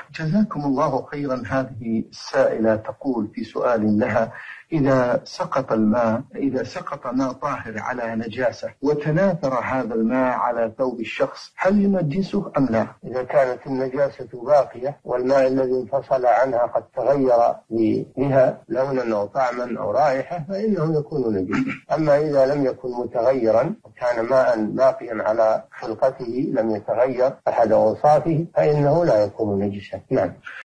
جزاكم الله خيرا. هذه السائلة تقول في سؤال لها: إذا سقط ماء طاهر على نجاسة وتناثر هذا الماء على ثوب الشخص، هل ينجسه أم لا؟ إذا كانت النجاسة باقية والماء الذي انفصل عنها قد تغير بها لونا أو طعما أو رائحة فإنه يكون نجسا. أما إذا لم يكن متغيرا وكان ماء باقيا على خلقته لم يتغير أحد أوصافه فإنه لا يكون نجسا. نعم.